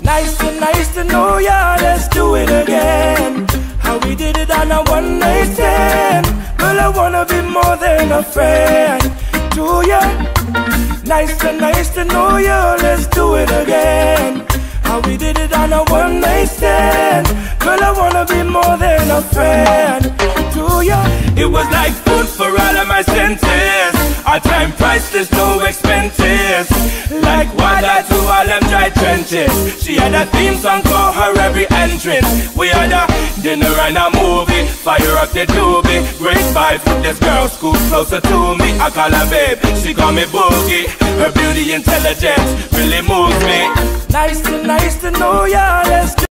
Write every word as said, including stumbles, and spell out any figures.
Nice to nice to know ya, let's do it again. How we did it on a one night stand. Girl, I wanna be more than a friend to ya. Nice to nice to know ya, let's do it again. How we did it on a one night stand. Girl, I wanna be more than a friend to ya. It was like food for all of my senses. Our time priceless, no expenses. Like water to all them dry trenches. She had a theme song for her every entrance. We had a dinner and a movie. Fire up the doobie. Great vibes with this girl, scoot closer to me. I call her babe, she call me Boogie. Her beauty intelligence really moves me. Nice to nice to know ya, let's